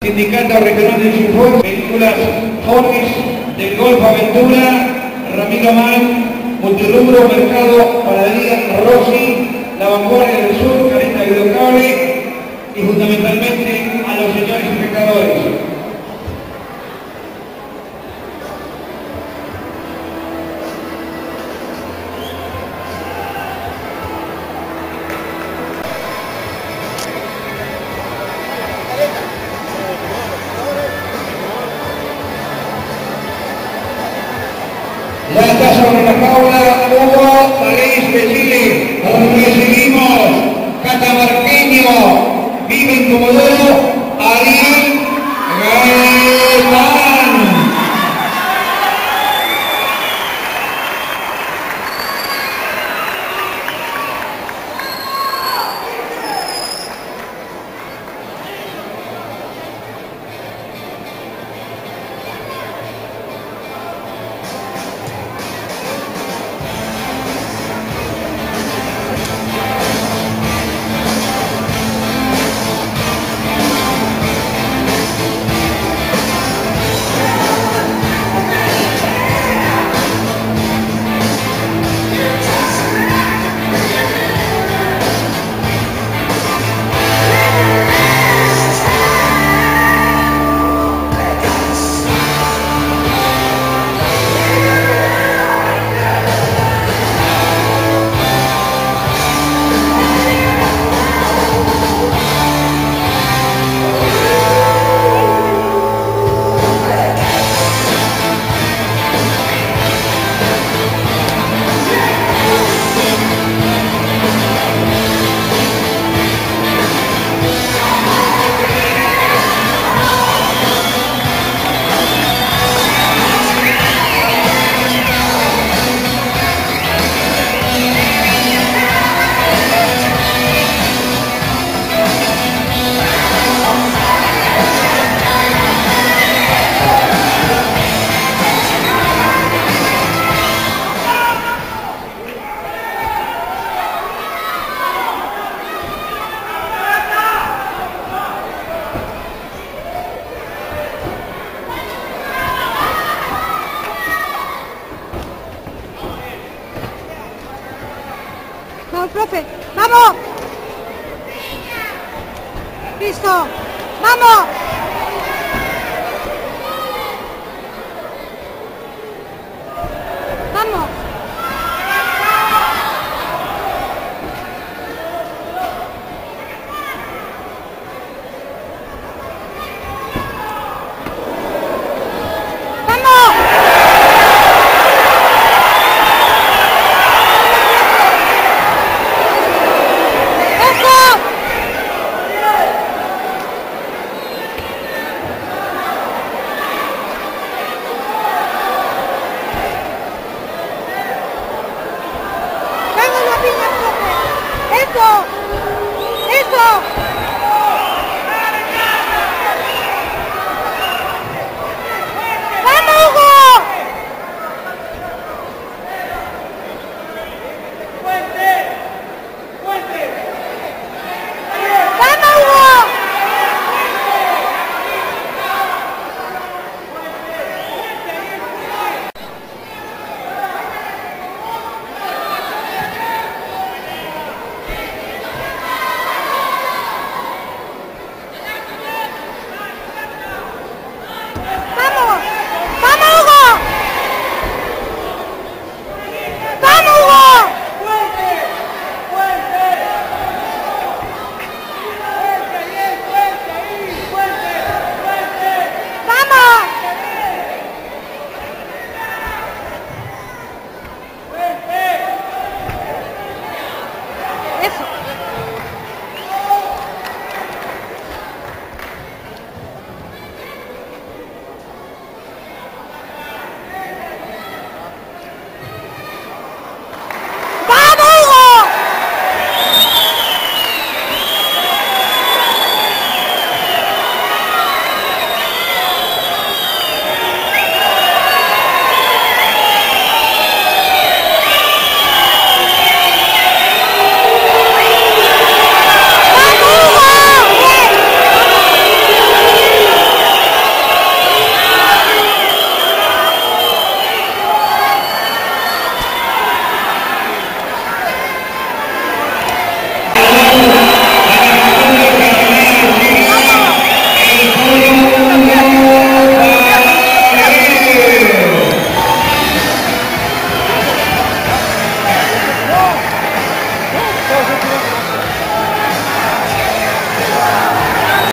Sindicato Regional de Cifuegos, películas Jóvenes del Golfo Aventura, Ramiro Man, Multirubro, Mercado, Panadería, Rossi, La Vanguardia del Sur, Caleta Hidrocable y fundamentalmente a los señores espectadores. Ya está sobre la jaula Hugo París de Chile. Recibimos catamarqueño, vive en Comodoro, Ariel Gaitán. Vamos, profe, ¡vamos! ¡Listo! ¡Vamos! ¡Vamos! ¡Eso! ¡Eso! ¡Vamos, Hugo! ¡Fuerte! ¡Fuerte! ¡Vamos, Hugo! Eso.